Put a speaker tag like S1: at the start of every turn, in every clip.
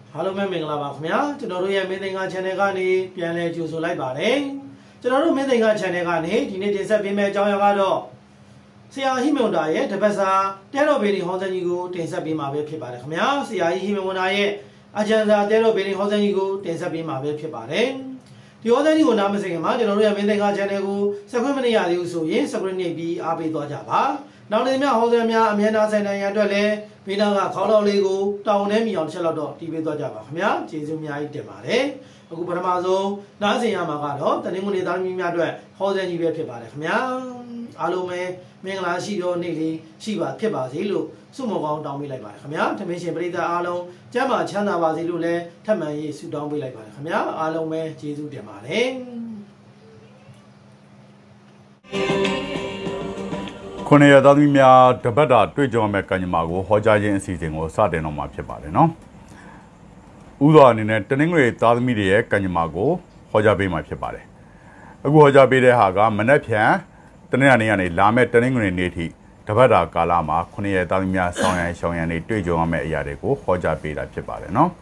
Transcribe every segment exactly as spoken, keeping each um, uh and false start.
S1: အားလုံးပဲမင်္ဂလာပါခင်ဗျာကျွန်တော်တို့ရဲ့မင်းသိန်းက channel ကနေပြန်လည်ကြိုဆိုလိုက်ပါတယ်ကျွန်တော်တို့မင်းသိန်းက channel ကနေဒီနေ့တင်ဆက်ပေးမယ့်အကြောင်းအရာကတော့ဆရာဟိမွန်တာရဲ့တပတ်စာတဲတော်ဘေဒီဟောစံကြီးကိုတင်ဆက်ပေးမှာပဲဖြစ်ပါတယ်ခင်ဗျာဆရာဟိမွန်တာရဲ့အကျဉ်းစာတဲတော်ဘေဒီဟောစံကြီးကိုတင်ဆက်ပေးမှာပဲဖြစ်ပါတယ်ဒီဟောစံကြီးကိုနားမစင်ခင်မှာကျွန်တော်တို့ရဲ့မင်းသိန်းက channel ကို subscribe မနေရသေးဘူးဆိုရင် subscribe နှိပ်ပြီးအားပေးသွားကြပါနောက်နေ့များဟောစံများအမြဲတမ်းဆိုင်နိုင်ရန်အတွက်လည်းဘေးနားကခေါင်းလောက်လေးကိုတောင်းနှဲမိအောင်တစ်ချက်လောက်တော့တီးပေးသွားကြပါခင်ဗျာကျေးဇူးအများကြီးတင်ပါတယ်အခုပထမဆုံးနားဆင်ရမှာကတော့တနင်္ဂနွေသားသမီးများအတွက်ဟောစံကြီးပဲဖြစ်ပါတယ်ခင်ဗျာအားလုံးပဲမင်္ဂလာရှိသောနေ့လေးရှိပါဖြစ်ပါစေလို့ဆုမွန်ကောင်းတောင်းပေးလိုက်ပါတယ်ခင်ဗျာထမင်းရှင်ပရိသတ်အားလုံးကျမ်းမာချမ်းသာပါစေလို့လည်းထပ်မံရေးဆုတောင်းပေးလိုက်ပါတယ်ခင်ဗျာအားလုံးပဲကျေးဇူးတင်ပါတယ်
S2: ခုနှစ်ရက်သားသမီးများတပတ်တာတွေ့ကြုံမဲ့ကံကြမ္မာကိုဟောကြားခြင်းအစီအစဉ်ကိုစတင်တော့မှာဖြစ်ပါတယ်နော်။ဥစွာအနေနဲ့တနင်္ဂနွေသားသမီးတွေရဲ့ကံကြမ္မာကိုဟောကြားပေးမှာဖြစ်ပါတယ်။အခုဟောကြားပေးတဲ့ဟာကမနက်ဖြန်တနင်္လာနေ့ကနေလာမဲ့တနင်္ဂနွေနေ့ထိတပတ်တာကာလမှာခုနှစ်ရက်သားသမီးများဆောင်းရန်ရှောင်းရန်တွေတွေ့ကြုံရမယ့်အရာတွေကိုဟောကြားပေးတာဖြစ်ပါတယ်နော်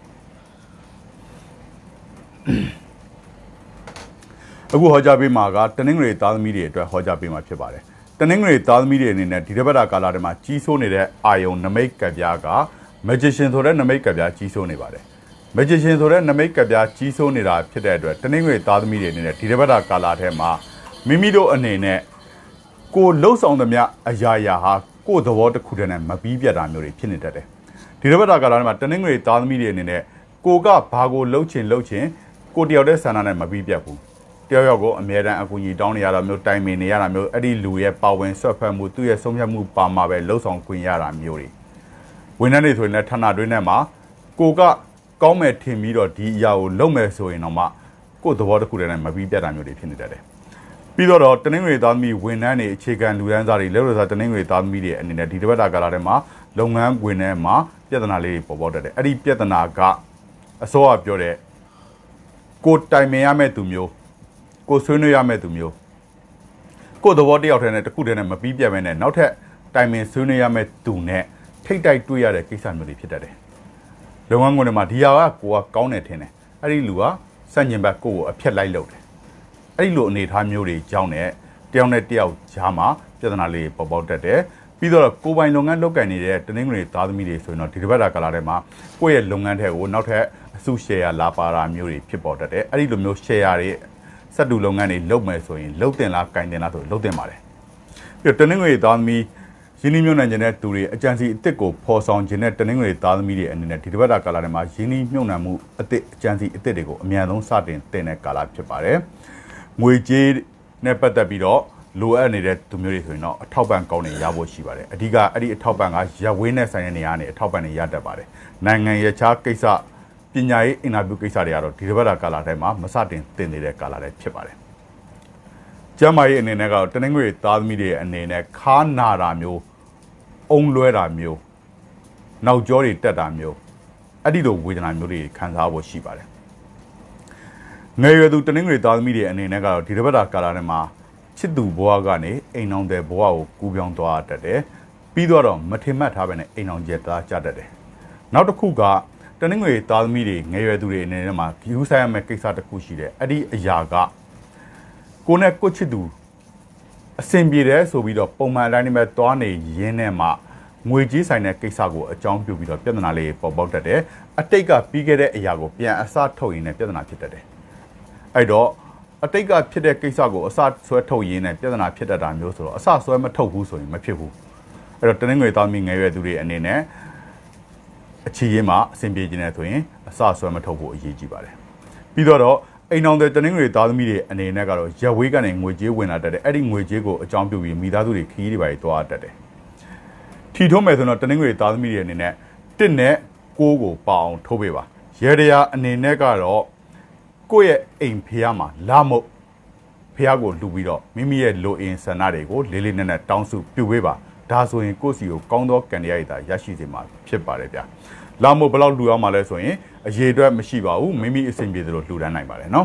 S2: ။အခုဟောကြားပေးမှာကတနင်္ဂနွေသားသမီးတွေအတွက်ဟောကြားပေးမှာဖြစ်ပါတယ်တနင်္ဂနွေသားသမီးတွေအနေနဲ့ဒီတပတ်တာကာလထဲမှာကြီးစိုးနေတဲ့အာယုံနမိတ်ကပ်ပြားက magician ဆိုတဲ့နမိတ်ကပ်ပြားကြီးစိုးနေပါတယ် magician ဆိုတဲ့နမိတ်ကပ်ပြားကြီးစိုးနေတာဖြစ်တဲ့အတွက်တနင်္ဂနွေသားသမီးတွေအနေနဲ့ဒီတပတ်တာကာလထဲမှာမိမိတို့အနေနဲ့ကိုလှုပ်ဆောင်သမျှအရာရာဟာကိုယ်သဘောတစ်ခုတည်းနဲ့မပြီးပြတ်တာမျိုးတွေဖြစ်နေတတ်တယ်ဒီတပတ်တာကာလထဲမှာတနင်္ဂနွေသားသမီးတွေအနေနဲ့ကိုကဘာကိုလှုပ်ချင်လှုပ်ချင်ကိုတယောက်တည်းဆန္ဒနဲ့မပြီးပြတ်ဘူးတယောက်ယောက်ကိုအမြဲတမ်းအကူအညီတောင်းနေရတာမျိုးတိုင်ပင်နေရတာမျိုးအဲ့ဒီလူရဲ့ပါဝင်ဆွတ်ဖက်မှုသူ့ရဲ့ဆုံးဖြတ်မှုပါမှာပဲလှုပ်ဆောင်ခွင့်ရတာမျိုးတွေဝန်ထမ်းတွေဆိုရင်လည်းဌာနတွင်းထဲမှာကိုကကောင်းမဲ့ထင်ပြီးတော့ဒီအရာကိုလုပ်မယ်ဆိုရင်တော့မှကိုယ်သဘောတစ်ခုတည်းနဲ့မပြီးပြတ်တာမျိုးတွေဖြစ်နေတတ်တယ်ပြီးတော့တနင်္ဂနွေသားသမီးဝန်ထမ်းတွေအခြေခံလူတန်းစားတွေလက်ရစားတနင်္ဂနွေသားသမီးတွေအနေနဲ့ဒီတပတ်တာကာလထဲမှာလုပ်ငန်းဝင်ထဲမှာပြဿနာလေးတွေပေါ်ပေါက်တတ်တယ်အဲ့ဒီပြဿနာကအစောကပြောတဲ့ကိုတိုင်ပင်ရမယ့်သူမျိုးကိုဆွေးနွေးရမယ့်သူမျိုးကိုသဘောတယောက်တည်းနဲ့တစ်ခုတည်းနဲ့မပြီးပြတ်ပဲနဲ့နောက်ထပ်တိုင်ပင်ဆွေးနွေးရမယ့်သူနဲ့ထိတ်တိုက်တွေ့ရတဲ့ကိစ္စမျိုးတွေဖြစ်တတ်တယ်။လုပ်ငန်းခွင်တွေမှာဒီဟာကကိုကကောင်းတယ်ထင်တယ်။အဲ့ဒီလူကစန့်ကျင်ဘက်ကိုကိုအဖြတ်လိုက်လုပ်တယ်။အဲ့ဒီလိုအနေအထားမျိုးတွေကြောင့်နဲ့တယောက်နဲ့တယောက်ကြားမှာပြဿနာလေးပေါ်ပေါက်တတ်တယ်။ပြီးတော့ကိုပိုင်လုပ်ငန်းလုပ်ကိုင်နေတဲ့တနင်္ဂနွေသားသမီးတွေဆိုရင်တော့ဒီတစ်ပတ်တာကာလထဲမှာကိုယ့်ရဲ့လုပ်ငန်းထဲကိုနောက်ထပ်အစု share လာပါတာမျိုးတွေဖြစ်ပေါ်တတ်တယ်။အဲ့ဒီလိုမျိုး share တွေစက်တူလုပ်ငန်းတွေလုပ်မယ်ဆိုရင်လုပ်တင်လားကင်တင်လားဆိုလုပ်တင်ပါတယ်ပြီးတော့တနင်္ဂနွေသားသမီးရင်းနှီးမြှုပ်နှံခြင်းတဲ့သူတွေအကြံစီအစ်စ်ကိုဖော်ဆောင်ခြင်းတဲ့တနင်္ဂနွေသားသမီးတွေအနေနဲ့ဒီတစ်ပတ်တာကာလထဲမှာရင်းနှီးမြှုပ်နှံမှုအစ်စ်အကြံစီအစ်စ်တွေကိုအများဆုံးစတင်တင်တဲ့ကာလဖြစ်ပါတယ်ငွေကြေးနဲ့ပတ်သက်ပြီးတော့လိုအပ်နေတဲ့သူမျိုးတွေဆိုရင်တော့အထောက်ပံ့ကောင်းတွေရဖို့ရှိပါတယ်အဓိကအဲ့ဒီအထောက်ပံ့ကရပ်ဝေးနဲ့ဆိုင်တဲ့နေရာကနေအထောက်ပံ့တွေရတတ်ပါတယ်နိုင်ငံရခြားကိစ္စပညာရေးအင်တာဗျူးကိစ္စတွေကတော့ဒီတစ်ပတ်တာကာလထဲမှာမစတင်တင်နေတဲ့ကာလလည်းဖြစ်ပါတယ်။ကျမ်းမာရေးအနေနဲ့ကတော့တနင်္ဂနွေသားသမီးတွေအနေနဲ့ခါနာတာမျိုးအုံလွဲတာမျိုးနောက်ကျောတွေတက်တာမျိုးအဲ့ဒီလိုဝေဒနာမျိုးတွေခံစားဖို့ရှိပါတယ်။ငယ်ရွယ်သူတနင်္ဂနွေသားသမီးတွေအနေနဲ့ကတော့ဒီတစ်ပတ်တာကာလထဲမှာချစ်သူဘဝကနေအိမ်အောင်တဲ့ဘဝကိုကူးပြောင်းသွားတတ်တယ်။ပြီးတော့မထင်မှတ်ထားပဲနဲ့အိမ်အောင်ကျသားကြတတ်တယ်။နောက်တစ်ခုကတနင်္ဂနွေသားသမီးတွေငယ်ရွယ်သူတွေအနေနဲ့မှာယူဆိုင်ရမယ့်ကိစ္စတစ်ခုရှိတယ်အဲ့ဒီအရာကကိုနဲ့ကိုချစ်သူအဆင်ပြေတယ်ဆိုပြီးတော့ပုံမှန်အတိုင်းနဲ့သွားနေရင်းနဲ့မှငွေကြီးဆိုင်တဲ့ကိစ္စကိုအကြောင်းပြုပြီးတော့ပြဿနာလေးပေါ်ပေါက်တတ်တယ်အတိတ်ကပြီးခဲ့တဲ့အရာကိုပြန်အစထုတ်ရင်းနဲ့ပြဿနာဖြစ်တတ်တယ်အဲ့တော့အတိတ်ကဖြစ်တဲ့ကိစ္စကိုအစဆွဲထုတ်ရင်းနဲ့ပြဿနာဖြစ်တတ်တာမျိုးဆိုတော့အစဆွဲမထုတ်ဘူးဆိုရင်မဖြစ်ဘူးအဲ့တော့တနင်္ဂနွေသားသမီးငယ်ရွယ်သူတွေအနေနဲ့အချီရင်မှာအဆင်ပြေခြင်းနဲ့ဆိုရင်အစဆွဲမထုတ်ဖို့အရေးကြီးပါတယ်ပြီးတော့အိမ်အောင်တဲ့တနင်္ဂနွေသားသမီးတွေအနေနဲ့ကတော့ရက်ဝေးကနေငွေကြေးဝင်လာတတ်တယ်အဲ့ဒီငွေကြေးကိုအကြောင်းပြုပြီးမိသားစုတွေခရီးတွေပါသွားတတ်တယ်ထီထုံးမယ်ဆိုတော့တနင်္ဂနွေသားသမီးတွေအနေနဲ့တစ်နဲ့ကိုးကိုပအောင်ထိုးပေးပါရေတရာအနေနဲ့ကတော့ကိုယ့်ရဲ့အိမ်ဖေးမှာလာမုတ်ဖေးကိုလှူပြီးတော့မိမိရဲ့လိုအင်ဆန္ဒတွေကိုလေးလေးနက်နက်တောင်းစုပြုပေးပါဒါဆိုရင်ကိုယ့်စီကိုကောင်းသောကံတရားရည်သာရရှိစေမှာဖြစ်ပါတယ်ဗျာလာမို့ဘယ်လောက်လှူအောင်မလဲဆိုရင်အရေးအတွက်မရှိပါဘူးမိမိအဆင်ပြေသလိုလှူဒန်းနိုင်ပါတယ်နော်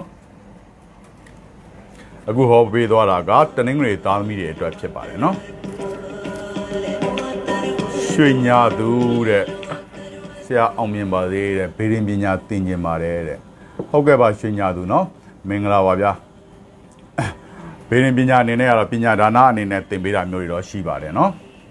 S2: အခုဟောပေးသွားတာကတနင်္ဂနွေသားသမီးတွေအတွက်ဖြစ်ပါတယ်နော်ရွှေညာသူတဲ့ဆရာအောင်မြင်ပါသေးတဲ့ဘေးရင်ပညာသင်ကျင်ပါတယ်တဲ့ဟုတ်ကဲ့ပါရွှေညာသူနော်မင်္ဂလာပါဗျာဘေးရင်ပညာအနေနဲ့ကတော့ပညာဒါနအနေနဲ့သင်ပေးတာမျိုးတွေတော့ရှိပါတယ်နော်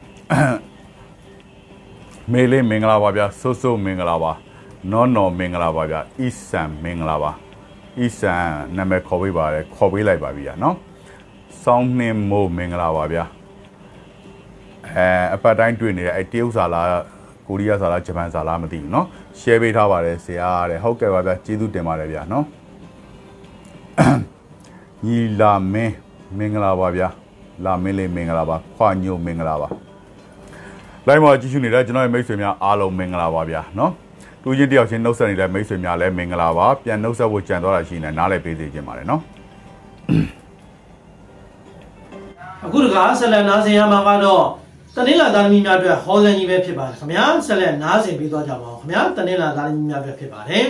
S2: မေလေးမင်္ဂလာပါဗျာဆိုးဆိုးမင်္ဂလာပါနော်နော်မင်္ဂလာပါဗျာအီဆန်မင်္ဂလာပါအီဆန်နာမည်ခေါ်ပေးပါတယ်ခေါ်ပေးလိုက်ပါပြီဗျာနော်စောင်းနှင်းမိုးမင်္ဂလာပါဗျာအဲအပတ်တိုင်းတွေ့နေတဲ့အဲတရုတ်စာလားကိုရီးယားစာလားဂျပန်စာလားမသိဘူးเนาะ share ပေးထားပါတယ်ဆရာတဲ့ဟုတ်ကဲ့ပါဗျာကျေးဇူးတင်ပါတယ်ဗျာเนาะညီလာမင်းမင်္ဂလာပါဗျာလာမင်းလေးမင်္ဂလာပါခွာညိုမင်္ဂလာပါလိုက်မှာကြည့်ရှုနေတဲ့ကျွန်တော်ရဲ့မိတ်ဆွေများအားလုံးမင်္ဂလာပါဗျာเนาะတူချင်းတယောက်ချင်းနှုတ်ဆက်နေတဲ့မိတ်ဆွေများလည်းမင်္ဂလာပါပြန်နှုတ်ဆက်ဖို့ကြံသွားတာရှိနေနားလည်းပေးသေးခြင်းပါတယ်เนาะ
S1: အခုတခါဆက်လက်နားဆင်ရမှာကတော့တနင်္လာသားသမီးများအတွက်ဟောစံကြီးပဲဖြစ်ပါတယ်ခင်ဗျာဆက်လက်နားဆင်ပြီးသွားကြပါဦးခင်ဗျာတနင်္လာသားသမီးများအတွက်ဖြစ်ပါတယ်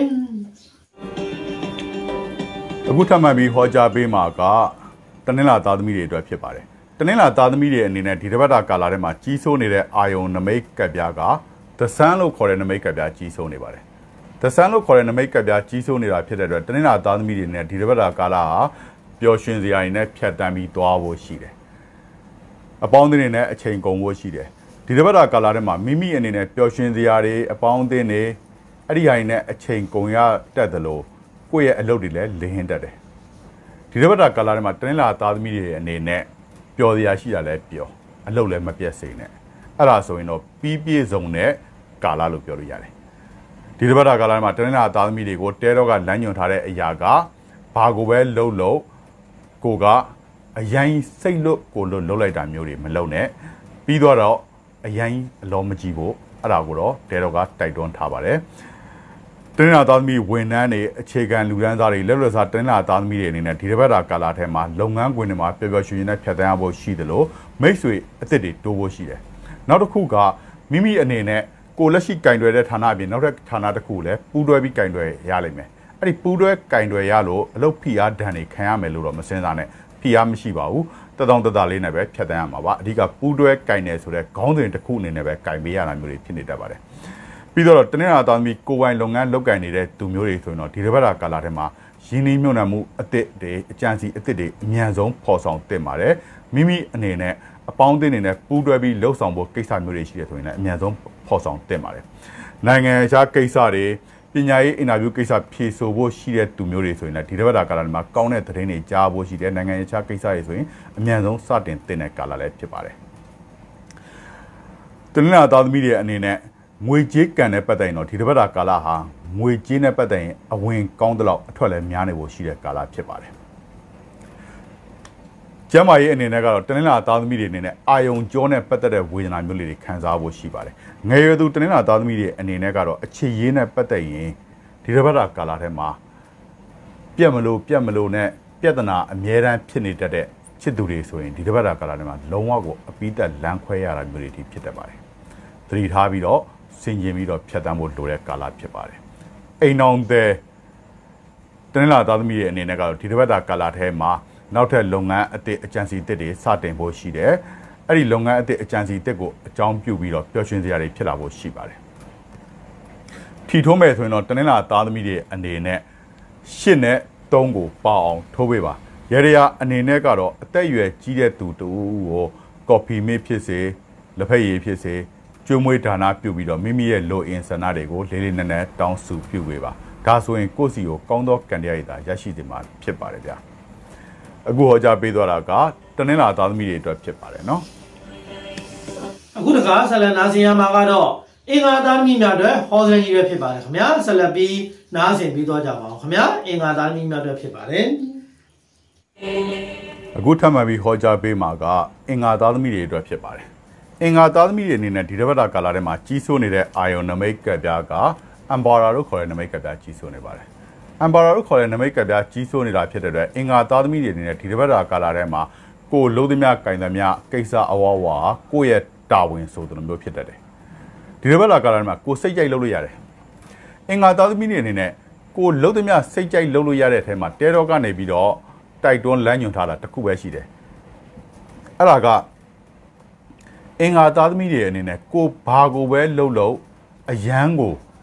S2: အခုထပ်မံပြီးဟောကြားပေးမှာကတနင်္လာသားသမီးတွေအတွက်ဖြစ်ပါတယ်တနင်္လာသားသမီးတွေအနေနဲ့ဒီတစ်ပတ်တာကာလထဲမှာကြီးစိုးနေတဲ့အာယုံနမိတ်ကပ်ပြားကသဆန်းလို့ခေါ်တဲ့နမိတ်ကပ်ပြားကြီးစိုးနေပါတယ်သဆန်းလို့ခေါ်တဲ့နမိတ်ကပ်ပြားကြီးစိုးနေတာဖြစ်တဲ့အတွက်တနင်္လာသားသမီးတွေနဲ့ဒီတစ်ပတ်တာကာလဟာပျော်ရွှင်စရာတွေနဲ့ဖြတ်တန်းပြီးသွားဖို့ရှိတယ်အပေါင်းအသင်းတွေနဲ့အချိန်ကုန်ဖို့ရှိတယ်ဒီတစ်ပတ်တာကာလထဲမှာမိမိအနေနဲ့ပျော်ရွှင်စရာတွေအပေါင်းအသင်းတွေအဲ့ဒီဟာတွေနဲ့အချိန်ကုန်ရတတ်တယ်လို့ကိုယ့်ရဲ့အလုပ်တွေလည်းလင်းဟင်းတတ်တယ်ဒီတစ်ပတ်တာကာလထဲမှာတနင်္လာသားသမီးတွေအနေနဲ့ပျော်စရာရှိတာလည်းပျော်အလုပ်လည်းမပြတ်စေနဲ့အဲ့ဒါဆိုရင်တော့ပြီးပြည့်စုံတဲ့ကာလလို့ပြောလို့ရတယ်ဒီတစ်ပတ်တာကာလထဲမှာတနင်္လာသားသမီးတွေကိုတဲတော့ကလမ်းညွှန်ထားတဲ့အရာကဘာကိုပဲလှုပ်လို့ကိုကအရင်စိတ်လွတ်ကိုလွတ်လှုပ်လိုက်တာမျိုးတွေမလုပ်နဲ့ပြီးတော့အရင်အလောမကြည့်ဖို့အဲ့ဒါကိုတော့တဲတော့ကတိုက်တွန်းထားပါတယ်တနင်္လာသားသမီးဝန်ထမ်းတွေအခြေခံလူတန်းစားတွေလက်လွတ်စားတနင်္လာသားသမီးတွေအနေနဲ့ဒီတစ်ပတ်တာကာလထဲမှာလုပ်ငန်းခွင်တွေမှာပျော်ပျော်ရွှင်ရွှင်နဲ့ဖြတ်သန်းရဖို့ရှိတယ်လို့မိတ်ဆွေအသစ်တွေတိုးဖို့ရှိတယ်နောက်တစ်ခုကမိမိအနေနဲ့ကိုလက်ရှိကင်တွယ်တဲ့ဌာနအပြင်နောက်ထပ်ဌာနတစ်ခုလည်းပူးတွဲပြီးကင်တွယ်ရလိမ့်မယ်အဲ့ဒီပူးတွဲကင်တွယ်ရလို့အလုပ်ဖိအားဒဏ်တွေခံရမယ်လို့တော့မစင်စားနဲ့ဖိအားမရှိပါဘူးတတောင်တတလေးနဲ့ပဲဖြတ်တန်းရမှာပါအဓိကပူးတွဲကင်တယ်ဆိုတော့ခေါင်းစဉ်တစ်ခုအနေနဲ့ပဲကင်ပေးရတာမျိုးတွေဖြစ်နေတတ်ပါတယ်ပြီးတော့တနင်္လာသားသမီးကိုပိုင်လုပ်ငန်းလုပ်ကင်နေတဲ့သူမျိုးတွေဆိုရင်တော့ဒီတစ်ပတ်တာကာလထဲမှာရင်းနှီးမြှုပ်နှံမှုအသစ်တွေအကြံစီအသစ်တွေအမြန်ဆုံးဖော်ဆောင်တင်ပါတယ်မိမိအနေနဲ့အပေါင်းအသင်းတွေနဲ့ပူးတွဲပြီးလှုပ်ဆောင်ဖို့ကိစ္စမျိုးတွေရှိတယ်ဆိုရင်လည်းအမြန်ဆုံးဖော်ဆောင်တင်ပါတယ်နိုင်ငံခြားကိစ္စတွေပညာရေးအင်တာဗျူးကိစ္စဖြေဆိုဖို့ရှိတဲ့သူမျိုးတွေဆိုရင်လည်းဒီတစ်ပတ်တာကာလမှာကောင်းတဲ့သတင်းတွေကြားဖို့ရှိတယ်နိုင်ငံခြားကိစ္စတွေဆိုရင်အမြန်ဆုံးစတင်တင်တဲ့ကာလလည်းဖြစ်ပါတယ်တနင်္လာသားသမီးတွေအနေနဲ့ငွေကြေးကန်တဲ့ပတ်သက်ရင်တော့ဒီတစ်ပတ်တာကာလဟာငွေကြေးနဲ့ပတ်သက်ရင်အဝင်ကောင်းတဲ့လောက်အထွက်လည်းများနေဖို့ရှိတဲ့ကာလဖြစ်ပါတယ်ကျမ်းမာရေးအနေနဲ့ကတော့တနင်္လာသားသမီးတွေအနေနဲ့အာယုံကြောနဲ့ပတ်သက်တဲ့ဝေဒနာမျိုးတွေခံစားဖို့ရှိပါတယ်ငယ်ရွယ်သူတနင်္လာသားသမီးတွေအနေနဲ့ကတော့အခြေရေးနဲ့ပတ်သက်ရင်ဒီတစ်ပတ်တာကာလထဲမှာပြက်မလို့ပြက်မလို့နဲ့ပြဿနာအမြဲတမ်းဖြစ်နေတတ်တဲ့ချစ်သူတွေဆိုရင်ဒီတစ်ပတ်တာကာလထဲမှာလုံးဝကိုအပိသက်လမ်းခွဲရတာမျိုးတွေဖြစ်တတ်ပါတယ်သတိထားပြီးတော့ဆင်ခြင်ပြီးတော့ဖြတ်တန်းဖို့လိုတဲ့ကာလဖြစ်ပါတယ်အိမ်အောင်တဲ့တနင်္လာသားသမီးတွေအနေနဲ့ကတော့ဒီတစ်ပတ်တာကာလထဲမှာနောက်ထပ်လုပ်ငန်းအသစ်အကြံစီအသစ်တွေစတင်ဖို့ရှိတယ်။အဲ့ဒီလုပ်ငန်းအသစ်အကြံစီအသစ်ကိုအကြောင်းပြုပြီးတော့ပျော်ရွှင်စရာတွေဖြစ်လာဖို့ရှိပါတယ်။ထီထိုးမယ်ဆိုရင်တော့တနင်္လာသားသမီးတွေအနေနဲ့ရှစ်နဲ့သုံးကိုပေါအောင်ထိုးပေးပါ။ရေရအနေနဲ့ကတော့အသက်အရွယ်ကြီးတဲ့သူတူကိုကော်ဖီမစ်ဖြစ်စေလက်ဖက်ရည်ဖြစ်စေကျွေးမွေးဒါနပြုပြီးတော့မိမိရဲ့လိုအင်ဆန္ဒတွေကိုလေးလေးနက်နက်တောင်းစုပြုပေးပါ။ဒါဆိုရင်ကိုယ့်စီကိုကောင်းသောကံတရားရည်သာရရှိစေမှာဖြစ်ပါတယ်ဗျာ။အခုဟောကြားပေးသွားတာကတနင်္လာသားသမီးတွေအတွက်ဖြစ်ပါတယ်နော်
S1: အခုတခါဆက်လက်နားဆင်ရမှာကတော့အင်္ဂါသားသမီးများအတွက်ဟောစံကြီးပဲဖြစ်ပါတယ်ခင်ဗျာဆက်လက်ပြီးနားဆင်ပြီးသွားကြပါအောင်ခင်ဗျာအင်္ဂါသားသမီးများအတွက်ဖြစ်ပါတယ်
S2: အခုထပ်မံပြီးဟောကြားပေးမှာကအင်္ဂါသားသမီးတွေအတွက်ဖြစ်ပါတယ်အင်္ဂါသားသမီးတွေအနေနဲ့ဒီတစ်ပတ်တာကာလထဲမှာကြီးစိုးနေတဲ့အာယုံနမိတ်ကပ်ပြားကအမ်ဘာရာလို့ခေါ်တဲ့နမိတ်ကပ်ပြားကြီးစိုးနေပါတယ်အမ်ဘာရာလို့ခေါ်တဲ့နမိတ်ကပ်ပြားကြီးစိုးနေတာဖြစ်တဲ့အတွက်အင်္ဂါသားသမီးတွေအနေနဲ့ဒီတစ်ပတ်တာကာလထဲမှာကိုလုံးသမျှကင်သမျှကိစ္စအဝဝကိုယ့်ရဲ့တာဝန်ဆိုတဲ့လိုမျိုးဖြစ်တတ်တယ်ဒီတစ်ပတ်တာကာလထဲမှာကိုစိတ်ကြိုက်လုပ်လို့ရတယ်အင်္ဂါသားသမီးတွေအနေနဲ့ကိုလုံးသမျှစိတ်ကြိုက်လုပ်လို့ရတဲ့အထဲမှာတဲတော့ကနေပြီးတော့တိုက်တွန်းလမ်းညွှန်ထားတာတစ်ခုပဲရှိတယ်အဲ့ဒါကအင်္ဂါသားသမီးတွေအနေနဲ့ကိုဘာကိုပဲလှုပ်လို့အယမ်းကို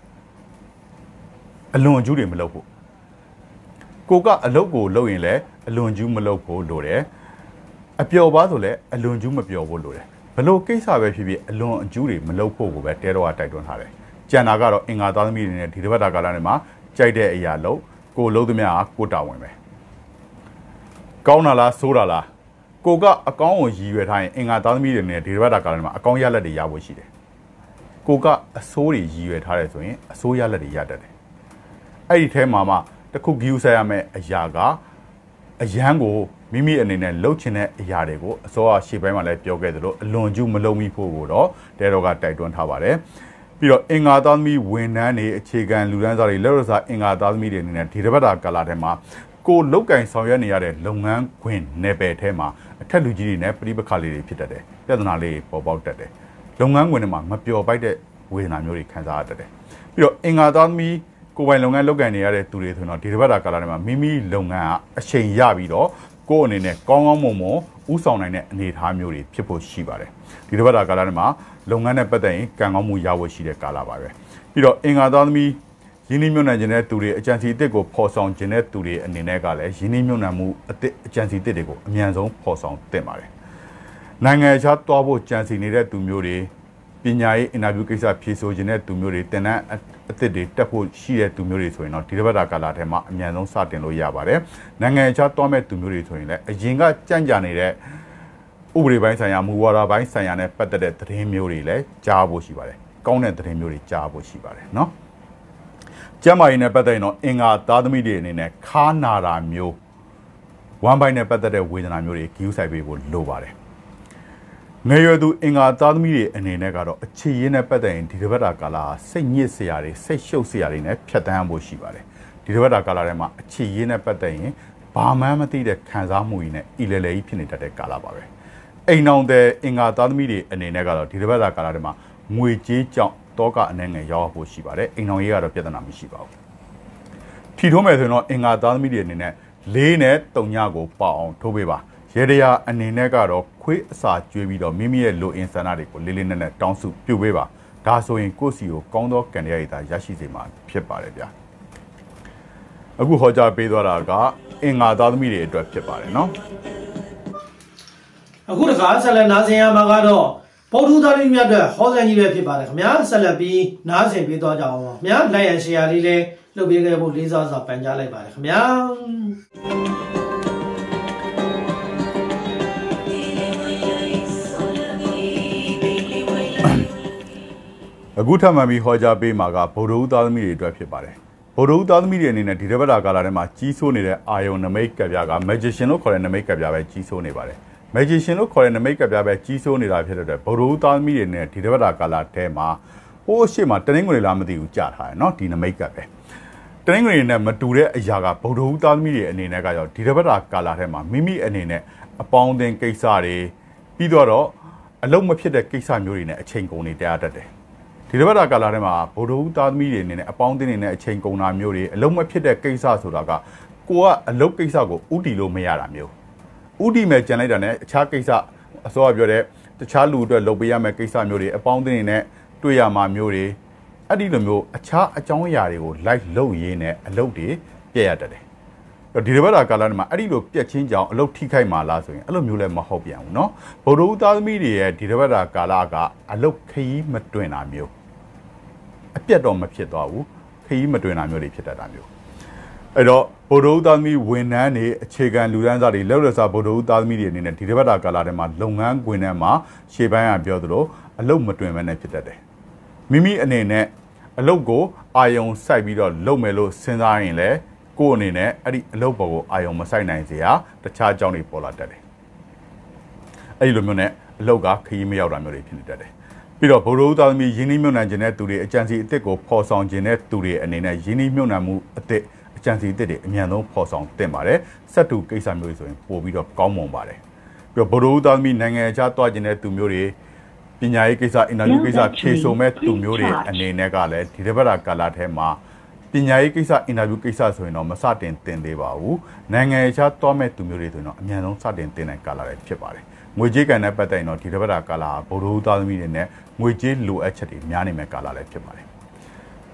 S2: အလွန်ကျူးတွေမလုပ်ဖို့ကိုကအလုပ်ကိုလုပ်ရင်လည်းအလွန်ကျူးမလုပ်ဖို့လိုတယ်အပျော်ပါဆိုလည်းအလွန်ကျူးမပျော်ဖို့လိုတယ်ဘလို့ကိစ္စပဲဖြစ်ဖြစ်အလွန်အကျူးတွေမလုပ်ဖို့ကိုပဲတဲတော့ကတိုက်တွန်းထားတယ်ကျန်တာကတော့အင်္ဂါသားသမီးတွေနဲ့ဒီတစ်ပတ်တာကာလတွေမှာကြိုက်တဲ့အရာလို့ကိုလုံးသမျှကကိုတာဝန်ပဲကောင်းတာလားဆိုးတာလားကိုကအကောင်းကိုရည်ရွယ်ထားရင်အင်္ဂါသားသမီးတွေနဲ့ဒီတစ်ပတ်တာကာလတွေမှာအကောင်းရလက်တွေရဖို့ရှိတယ်ကိုကအဆိုးတွေရည်ရွယ်ထားတယ်ဆိုရင်အဆိုးရလက်တွေရတတ်တယ်အဲ့ဒီထဲမှာမှတခုဂီယူဆက်ရမယ့်အရာကအရန်ကိုမိမိအနေနဲ့လှုပ်ချင်တဲ့အရာတွေကိုအစောအရှေ့ပိုင်းမှာလည်းပြောခဲ့သလိုအလွန်ကျူးမလုံးမိဖို့ကိုတော့တဲတော်ကတိုက်တွန်းထားပါတယ်ပြီးတော့အင်္ဂါသားသမီးဝန်ထမ်းတွေအခြေခံလူတန်းစားတွေလက်ရစာအင်္ဂါသားသမီးတွေအနေနဲ့ဒီတစ်ပတ်တာကာလထဲမှာကိုလုတ်ကင်ဆောင်ရွက်နေရတဲ့လုပ်ငန်းခွင်နယ်ပယ်ထဲမှာအထက်လူကြီးတွေနဲ့ပြိပခါလေးတွေဖြစ်တတ်တယ်ပြဿနာလေးပေါ်ပေါက်တတ်တယ်လုပ်ငန်းခွင်တွေမှာမပျော်ပိုက်တဲ့ဝေဒနာမျိုးတွေခံစားရတတ်တယ်ပြီးတော့အင်္ဂါသားသမီးကိုယ်ပိုင်လုပ်ငန်းလုပ်ကင်နေရတဲ့သူတွေဆိုတော့ဒီတစ်ပတ်တာကာလထဲမှာမိမိလုပ်ငန်းကအချိန်ရပြီးတော့ကိုယ်အနေနဲ့ကောင်းကောင်းမွန်မွန်ဥဆောင်နိုင်တဲ့အနေအထားမျိုးတွေဖြစ်ဖို့ရှိပါတယ်ဒီတစ်ပတ်တာကာလထဲမှာလုပ်ငန်းနဲ့ပတ်သက်ရင်ကံကောင်းမှုရဖို့ရှိတဲ့ကာလပါပဲပြီးတော့အင်္ဂါသားသမီးရင်းနှီးမြှုပ်နှံခြင်းတဲ့သူတွေအကြံစီအသစ်ကိုဖော်ဆောင်ခြင်းတဲ့သူတွေအနေနဲ့ကလည်းရင်းနှီးမြှုပ်နှံမှုအသစ်အကြံစီအသစ်တွေကိုအမြန်ဆုံးဖော်ဆောင်သင့်ပါတယ်နိုင်ငံခြားသွားဖို့ကြံစီနေတဲ့သူမျိုးတွေပညာရေးအင်တာဗျူးကိစ္စဖြေဆိုခြင်းတဲ့သူမျိုးတွေတင်တဲ့အသစ်တွေတက်ဖို့ရှိတဲ့သူမျိုးတွေဆိုရင်တော့ဒီတစ်ပတ်တာကာလထဲမှာအမြန်ဆုံးစတင်လို့ရပါတယ်နိုင်ငံခြားသွားမဲ့သူမျိုးတွေဆိုရင်လည်းအရင်ကကြံ့ကြာနေတဲ့ဥပဒေပိုင်းဆိုင်ရာမူဝါဒပိုင်းဆိုင်ရာနဲ့ပတ်သက်တဲ့သတင်းမျိုးတွေလည်းကြားဖို့ရှိပါတယ်ကောင်းတဲ့သတင်းမျိုးတွေကြားဖို့ရှိပါတယ်เนาะကျမ်းမာရေးနဲ့ပတ်သက်ရင်တော့အင်္ဂါသားသမီးတွေအနေနဲ့ခါနာတာမျိုးဝမ်းပိုင်းနဲ့ပတ်သက်တဲ့ဝေဒနာမျိုးတွေဂရုစိုက်ပေးဖို့လိုပါတယ်ငယ်ရွယ်သူအင်္ဂါသားသမီးတွေအနေနဲ့ကတော့အခြေရင်းနဲ့ပတ်သက်ရင်ဒီတစ်ပတ်တာကာလဟာစိတ်ညစ်စရာတွေစိတ်ရှုပ်စရာတွေနဲ့ဖြတ်တန်းဖို့ရှိပါတယ်ဒီတစ်ပတ်တာကာလထဲမှာအခြေရင်းနဲ့ပတ်သက်ရင်ဘာမှမသိတဲ့ခံစားမှုတွေနဲ့အီလဲလဲကြီးဖြစ်နေတတ်တဲ့ကာလပါပဲအိမ်အောင်တဲ့အင်္ဂါသားသမီးတွေအနေနဲ့ကတော့ဒီတစ်ပတ်တာကာလထဲမှာငွေကြေးကြောင့်တောကအနေငယ်ရောက်ဖို့ရှိပါတယ်အိမ်အောင်ရေးကတော့ပြဿနာမရှိပါဘူးထီထိုးမယ်ဆိုရင်တော့အင်္ဂါသားသမီးတွေအနေနဲ့လေးနဲ့တုံညကိုပေါအောင်ထိုးပေးပါရေတရာအနေနဲ့ကတော့ခွေးအစာကျွေးပြီးတော့မိမိရဲ့လိုအင်ဆန္ဒတွေကိုလေးလေးနက်နက်တောင်းစုပြုပေးပါဒါဆိုရင်ကိုယ့်စီကိုကောင်းသောကံတရားရည်သာရရှိစေမှာဖြစ်ပါတယ်ဗျာအခုဟောကြားပေးသွားတာကအင်္ဂါသားသမီးတွေအတွက်ဖြစ်ပါတယ်နော်
S1: အခုတခါဆက်လက်နားဆင်ရမှာကတော့ပေါထူးသားလေးများအတွက်ဟောစံကြီးပဲဖြစ်ပါတယ်ခင်ဗျာဆက်လက်ပြီးနားဆင်ပေးသွားကြအောင်ပါခင်ဗျာလိုက်ရန်ရှယ်ယာလေးလေးလုပ်ပေးခဲ့ဖို့လေးစားစွာပန်ကြားလိုက်ပါတယ်ခင်ဗျာ
S2: အခုထပ်မံပြီးဟောကြားပေးမှာကဗုဒ္ဓဦးသားသမီးတွေအတွက်ဖြစ်ပါတယ်ဗုဒ္ဓဦးသားသမီးတွေအနေနဲ့ဒီတစ်ပတ်တာကာလထဲမှာကြီးစိုးနေတဲ့အာယုံနမိတ်ကပ်ပြားက magician လို့ခေါ်တဲ့နမိတ်ကပ်ပြားပဲကြီးစိုးနေပါတယ် magician လို့ခေါ်တဲ့နမိတ်ကပ်ပြားပဲကြီးစိုးနေတာဖြစ်တဲ့အတွက်ဗုဒ္ဓဦးသားသမီးတွေနဲ့ဒီတစ်ပတ်တာကာလထဲမှာဟိုးရှေ့မှာတနင်္ဂနွေလားမသိဘူးကြားထားတယ်เนาะဒီနမိတ်ကပ်ပဲတနင်္ဂနွေနဲ့မတူတဲ့အရာကဗုဒ္ဓဦးသားသမီးတွေအနေနဲ့ကရောဒီတစ်ပတ်တာကာလထဲမှာမိမိအနေနဲ့အပေါင်းအသင်းကိစ္စတွေပြီးတော့အလုံးမဖြစ်တဲ့ကိစ္စမျိုးတွေနဲ့အချိန်ကုန်နေတရားတတ်တယ်ဒီတစ်ပတ်တာကာလထဲမှာဗုဒ္ဓဦးသားသမီးတွေအနေနဲ့အပေါင်းအသင်းတွေနဲ့အချိန်ကုန်တာမျိုးတွေအလုံးမဖြစ်တဲ့ကိစ္စဆိုတာကကိုကအလုပ်ကိစ္စကိုဥတီလို့မရတာမျိုးဥတီမဲ့ကြံလိုက်တာနဲ့အခြားကိစ္စအစောကပြောတဲ့တခြားလူအတွက်လုပ်ပေးရမယ့်ကိစ္စမျိုးတွေအပေါင်းအသင်းတွေနဲ့တွေ့ရမှာမျိုးတွေအဲ့ဒီလိုမျိုးအခြားအကြောင်းအရာတွေကို like လုပ်ရင်းနဲ့အလုပ်တွေပြည့်ရတတ်တယ်ဒီတစ်ပတ်တာကာလမှာအဲ့ဒီလိုပြက်ချင်းကြောင်အလုပ်ထိခိုက်မှာလားဆိုရင်အဲ့လိုမျိုးလည်းမဟုတ်ပြန်ဘူးเนาะဗုဒ္ဓဦးသားသမီးတွေရဲ့ဒီတစ်ပတ်တာကာလကအလုပ်ခရီးမတွင်တာမျိုးအပြတ်တော့မဖြစ်သွားဘူးခရီးမတွင်တာမျိုးတွေဖြစ်တတ်တာမျိုးအဲ့တော့ဗုဒ္ဓဦးသားသမီးဝန်ထမ်းတွေအခြေခံလူတန်းစားတွေလက်လက်စားဗုဒ္ဓဦးသားသမီးတွေအနေနဲ့ဒီတစ်ပတ်တာကာလထဲမှာလုပ်ငန်းခွင်ထဲမှာရှေ့ပိုင်းကပြောသလိုအလုပ်မတွင်ဘဲနဲ့ဖြစ်တတ်တယ်မိမိအနေနဲ့အလုပ်ကိုအာယုံစိုက်ပြီးတော့လုပ်မယ်လို့စဉ်းစားရင်လည်းကိုယ်အနေနဲ့အဲ့ဒီအလုပ်ပေါ်ကိုအာယုံမစိုက်နိုင်စေရတခြားအကြောင်းတွေပေါ်လာတတ်တယ်အဲ့ဒီလိုမျိုးနဲ့အလုပ်ကခရီးမရောက်တာမျိုးတွေဖြစ်နေတတ်တယ်ပြီးတော့ဗုဒ္ဓဦးသားသမီးယင်းနှိမ့်မြုံနှံခြင်းတဲ့သူတွေအကြံစီအစ်စ်ကိုဖော်ဆောင်ခြင်းတဲ့သူတွေအနေနဲ့ယင်းနှိမ့်မြုံနှံမှုအစ်စ်အကြံစီအစ်စ်တွေအမြန်ဆုံးဖော်ဆောင်တင်ပါတယ်စက်တူကိစ္စမျိုးတွေဆိုရင်ပို့ပြီးတော့ကောင်းမွန်ပါတယ်ပြီးတော့ဗုဒ္ဓဦးသားသမီးနိုင်ငံခြားသွားခြင်းတဲ့သူမျိုးတွေပညာရေးကိစ္စအင်တာဗျူးကိစ္စဖြေဆိုမဲ့သူမျိုးတွေအနေနဲ့ကလည်းဒီတစ်ပတ်တာကာလထဲမှာပညာရေးကိစ္စအင်တာဗျူးကိစ္စဆိုရင်တော့မစတင်တင်သေးပါဘူးနိုင်ငံခြားသွားမဲ့သူမျိုးတွေဆိုရင်တော့အမြန်ဆုံးစတင်တင်တဲ့ကာလလည်းဖြစ်ပါတယ်ငွေကြေးကန်နဲ့ပတ်သက်ရင်တော့ဒီတစ်ပတ်တာကာလဗုဒ္ဓဦးသားသမီးတွေနဲ့ငွေကြေးလိုအပ်ချက်တွေများနေမဲ့ကာလလည်းဖြစ်ပါတယ်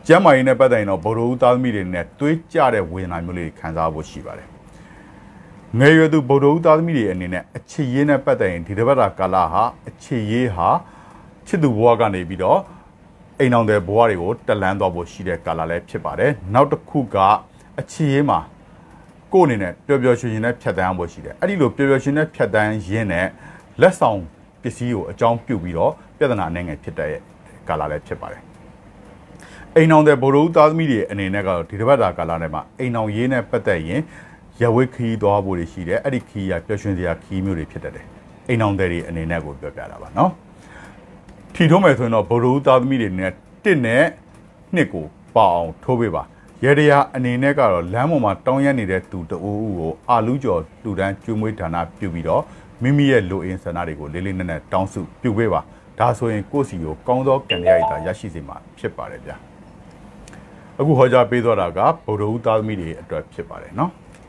S2: ကျမ်းမာရေးနဲ့ပတ်သက်ရင်တော့ဗုဒ္ဓဦးသားသမီးတွေနဲ့တွေးကြတဲ့ဝေဒနာမျိုးလေးခံစားဖို့ရှိပါတယ်ငယ်ရွယ်သူဗုဒ္ဓဦးသားသမီးတွေအနေနဲ့အခြေရေးနဲ့ပတ်သက်ရင်ဒီတစ်ပတ်တာကာလဟာအခြေရေးဟာချစ်သူဘဝကနေပြီးတော့အိမ်အောင်တဲ့ဘဝတွေကိုတက်လန်းသွားဖို့ရှိတဲ့ကာလလည်းဖြစ်ပါတယ်နောက်တစ်ခုကအခြေရေးမှာကိုယ်အနေနဲ့ပျော်ပျော်ရွှင်ရွှင်နဲ့ဖြတ်တန်းဖို့ရှိတယ်အဲ့ဒီလိုပျော်ပျော်ရွှင်နဲ့ဖြတ်တန်းရင်းနဲ့လက်ဆောင်ပစ္စည်းကိုအကြောင်းပြုပြီးတော့ပြဿနာနဲ့ငယ်ဖြစ်တဲ့ကာလလည်းဖြစ်ပါတယ်အိမ်အောင်တဲ့ဗုဒ္ဓဦးသားသမီးတွေအနေနဲ့ကတော့ဒီတစ်ပတ်တာကာလထဲမှာအိမ်အောင်ရေးနဲ့ပတ်သက်ရင်ရဝိခီးသွားဖို့ရှိတယ်အဲ့ဒီခီးရပျော်ရွှင်စရာခီးမျိုးတွေဖြစ်တတ်တယ်အိမ်အောင်တဲ့တွေအနေနဲ့ကိုပြောပြတာပါနော်ထီထိုးမယ်ဆိုရင်တော့ဗုဒ္ဓဦးသားသမီးတွေနဲ့တစ်နဲ့နှစ်ကိုပေါအောင်ထိုးပေးပါရေတရာအနေနဲ့ကတော့လမ်းပေါ်မှာတောင်းရနေတဲ့သူတအိုးဦးကိုအာလူးကျော်တူတန်းကျွေးမွေးဌာနပြုပြီးတော့မိမိရဲ့လူအင်းဆန္ဒတွေကိုလေးလေးနက်နက်တောင်းစုပြုပေးပါဒါဆိုရင်ကိုယ့်စီကိုကောင်းသောကံရည်တာရရှိစေမှာဖြစ်ပါတယ်ဗျာအခုဟောကြားပေးသွားတာကဗုဒ္ဓဦးသားသမီးတွေအတွက်ဖြစ်ပါတယ်နော်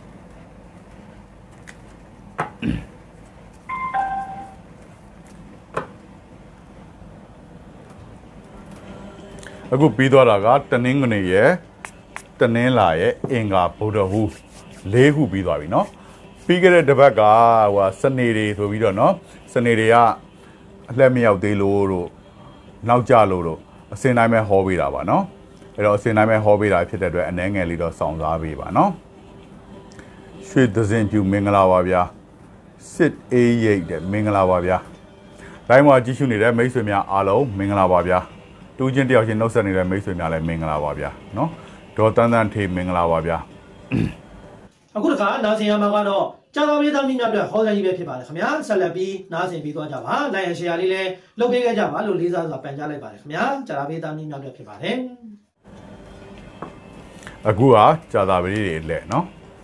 S2: အခုပြီးသွားတာကတနင်္ဂနွေရဲ့တနင်္လာရဲ့အင်္ဂါဗုဒ္ဓဟူးလေးခုပြီးသွားပြီเนาะပြီးခဲ့တဲ့တစ်ပတ်ကဟိုစနေတွေဆိုပြီးတော့เนาะစနေတွေကအလှက်မရောက်သေးလို့တို့နောက်ကြလို့တို့အစင်တိုင်းပဲဟောပေးတာပါเนาะအဲ့တော့အစင်တိုင်းပဲဟောပေးတာဖြစ်တဲ့အတွက်အနှဲငယ်လေးတော့စောင့်စားပေးပါเนาะရွှေသဇင်ပြူမင်္ဂလာပါဗျာစစ်အေးရိတ်တဲ့မင်္ဂလာပါဗျာလိုင်းမှာကြည့်ရှုနေတဲ့မိတ်ဆွေများအားလုံးမင်္ဂလာပါဗျာတူချင်းတယောက်ချင်းနှုတ်ဆက်နေတဲ့မိတ်ဆွေများလည်းမင်္ဂလာပါဗျာနော်ဒေါ်တန်းတန်းထေးမင်္ဂလာပါဗျာ
S1: အခုတခါနားဆင်ရမှာကတော့ကြာတော်ပြည်သားမိများအတွက်ဟောကြားကြီးပဲဖြစ်ပါတယ်ခင်ဗျာဆက်လက်ပြီးနားဆင်ပြီးသွားကြပါလိုက်ရရှယ်ယာလေးလည်းလုပ်ပေးခဲ့ကြပါလို့လေးစားစွာပန်ကြားလိုက်ပါတယ်ခင်ဗျာကြာတော်ပြည်သားမိများအတွက်ဖြစ်ပါတယ်
S2: အခုကကြာတော်ပြည်တွေလက်နော်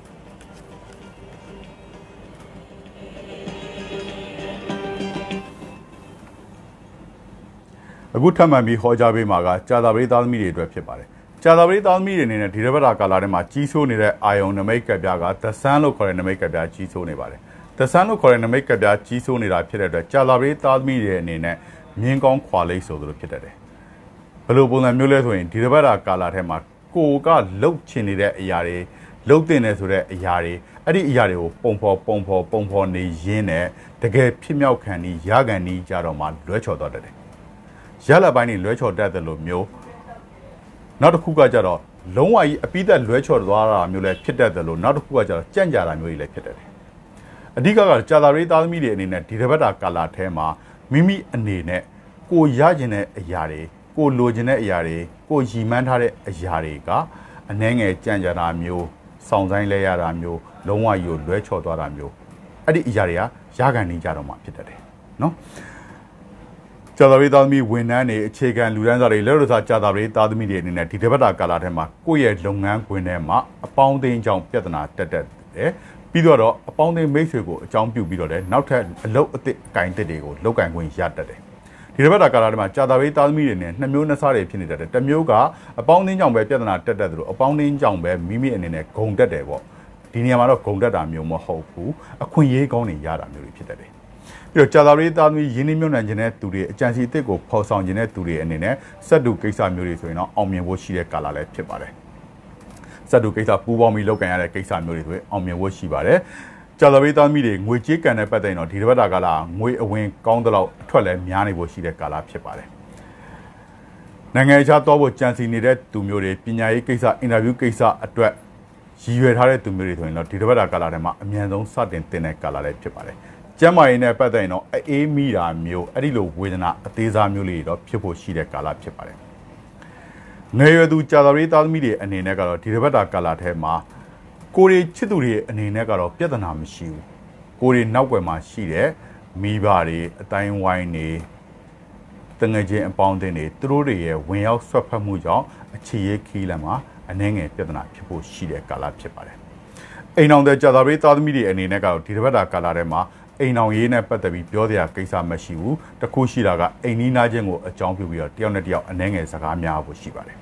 S2: အခုထပ်မံပြီးဟောကြားပေးမှာကကြာသာပရိသားသမီးတွေအတွက်ဖြစ်ပါတယ်။ကြာသာပရိသားသမီးတွေအနေနဲ့ဒီတစ်ပတ်တာကာလထဲမှာကြီးစိုးနေတဲ့အာယုံနမိတ်ကပ်ပြားကသဆန်းလို့ခေါ်တဲ့နမိတ်ကပ်ပြားကြီးစိုးနေပါတယ်။သဆန်းလို့ခေါ်တဲ့နမိတ်ကပ်ပြားကြီးစိုးနေတာဖြစ်တဲ့အတွက်ကြာသာပရိသားသမီးတွေအနေနဲ့မြင်းကောင်းခွာလိမ့်ဆိုသလိုဖြစ်တတ်တယ်။ဘယ်လိုပုံစံမျိုးလဲဆိုရင်ဒီတစ်ပတ်တာကာလထဲမှာကိုကလှုပ်ချင်နေတဲ့အရာတွေလှုပ်တင်နေဆိုတဲ့အရာတွေအဲ့ဒီအရာတွေကိုပုံဖော်ပုံဖော်ပုံဖော်နေရင်းနဲ့တကယ်ဖြစ်မြောက်ခံပြီးရခံပြီးကြတော့မှလွဲချော်တော့တယ်ရလပိုင်းနေလွဲချော်တတ်တယ်လို့မျိုးနောက်တစ်ခုကကြတော့လုံးဝကြီးအပိသက်လွဲချော်သွားတာမျိုးလည်းဖြစ်တတ်တယ်လို့နောက်တစ်ခုကကြတော့ကြံ့ကြာတာမျိုးကြီးလည်းဖြစ်တတ်တယ်အဓိကကကြာသာရေးသားသမီးတွေအနေနဲ့ဒီတစ်ပတ်တာကာလာထဲမှာမိမိအနေနဲ့ကိုရကျင်တဲ့အရာတွေကိုလိုချင်တဲ့အရာတွေကိုရည်မှန်းထားတဲ့အရာတွေကအနှဲငယ်ကြံ့ကြာတာမျိုးစောင့်ဆိုင်လဲရတာမျိုးလုံးဝကြီးကိုလွဲချော်သွားတာမျိုးအဲ့ဒီအရာတွေကရခံနေကြတော့မှဖြစ်တတ်တယ်နော်ကြာသာရေးသားသမီးဝန်ထမ်းတွေအခြေခံလူတန်းစားတွေလက်ရစားကြာသာရေးသားသမီးတွေအနေနဲ့ဒီတစ်ပတ်တာကာလထဲမှာကိုယ့်ရဲ့လုပ်ငန်းခွင်ထဲမှာအပေါင်းအသင်းကြောင့်ပြဿနာတက်တက်တယ်ပြီးတော့အပေါင်းအသင်းမိတ်ဆွေကိုအကြောင်းပြုပြီးတော့လည်းနောက်ထပ်အလုပ်အသစ်အကင်တစ်တွေကိုလုပ်ကင်ခွင့်ရတတ်တယ်ဒီတစ်ပတ်တာကာလထဲမှာကြာသာရေးသားသမီးတွေနဲ့နှစ်မျိုးနှစ်စားတွေဖြစ်နေတတ်တယ်တစ်မျိုးကအပေါင်းအသင်းကြောင့်ပဲပြဿနာတက်တက်တယ်လို့အပေါင်းအသင်းကြောင့်ပဲမိမိအနေနဲ့ဂုံတက်တယ်ပေါ့ဒီနေရာမှာတော့ဂုံတက်တာမျိုးမဟုတ်ဘူးအခွင့်အရေးကောင်းတွေရတာမျိုးတွေဖြစ်တတ်တယ်ပြီးတော့ကြာသာရေးသားသမီးရင်းနှီးမြှုပ်နှံခြင်းတဲ့သူတွေအကြံစီအစ်စ်ကိုဖော်ဆောင်ခြင်းတဲ့သူတွေအနေနဲ့စက်တူကိစ္စမျိုးတွေဆိုရင်တော့အောင်မြင်ဖို့ရှိတဲ့ကာလလည်းဖြစ်ပါတယ်စက်တူကိစ္စပူးပေါင်းပြီးလုပ်ကင်ရတဲ့ကိစ္စမျိုးတွေဆိုရင်အောင်မြင်ဖို့ရှိပါတယ်ကြာသာရေးသားသမီးတွေငွေကြေးကန်တဲ့ပတ်သက်ရင်တော့ဒီတစ်ပတ်တာကာလငွေအဝင်ကောင်းတဲ့လောက်အထွက်လည်းများနေဖို့ရှိတဲ့ကာလဖြစ်ပါတယ်နိုင်ငံခြားသွားဖို့ကြံစီနေတဲ့သူမျိုးတွေပညာရေးကိစ္စအင်တာဗျူးကိစ္စအတွက်ရည်ရွယ်ထားတဲ့သူမျိုးတွေဆိုရင်တော့ဒီတစ်ပတ်တာကာလထဲမှာအမြန်ဆုံးစတင်တင်တဲ့ကာလလည်းဖြစ်ပါတယ်ကျမ်းမာရေးနဲ့ပတ်သက်ရင်တော့အေးမိတာမျိုးအဲ့ဒီလိုဝေဒနာအသေးစားမျိုးလေးတော့ဖြစ်ဖို့ရှိတဲ့ကာလဖြစ်ပါတယ်။ငယ်ရွယ်သူကြာသာရေးသားသမီးတွေအနေနဲ့ကတော့ဒီတစ်ပတ်တာကာလထဲမှာကိုရီချစ်သူတွေအနေနဲ့ကတော့ပြဿနာမရှိဘူး။ကိုရီနောက်ွယ်မှာရှိတဲ့မိဘတွေအတိုင်းဝိုင်းတွေတငယ်ချင်းအပေါင်းအသင်းတွေသူတို့တွေရဲ့ဝင်ရောက်ဆွတ်ဖက်မှုကြောင့်အခြေရေးခီးလမ်းမှာအနှဲငယ်ပြဿနာဖြစ်ဖို့ရှိတဲ့ကာလဖြစ်ပါတယ်။အိမ်အောင်တဲ့ကြာသာရေးသားသမီးတွေအနေနဲ့ကတော့ဒီတစ်ပတ်တာကာလထဲမှာအိမ်အောင်ရေးနဲ့ပတ်သက်ပြီးပြောစရာကိစ္စမရှိဘူးတခုရှိတာကအိမ်နီးနားချင်းကိုအကြောင်းပြုပြီးတော့တယောက်နဲ့တယောက်အနှဲငယ်စကားများဖို့ရှိပါတယ်